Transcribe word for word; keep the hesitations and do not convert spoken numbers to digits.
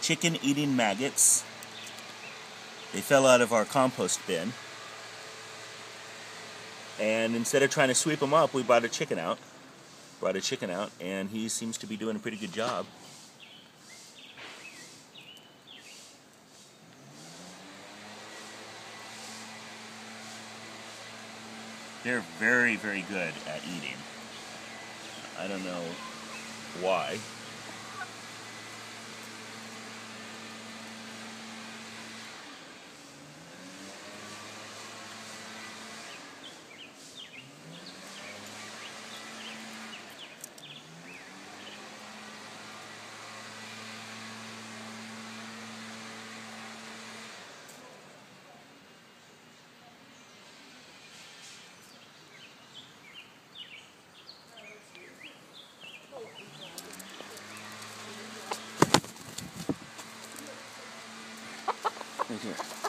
chicken eating maggots. They fell out of our compost bin. And instead of trying to sweep them up, we brought a chicken out. Brought a chicken out, and he seems to be doing a pretty good job. They're very, very good at eating. I don't know why. Right here.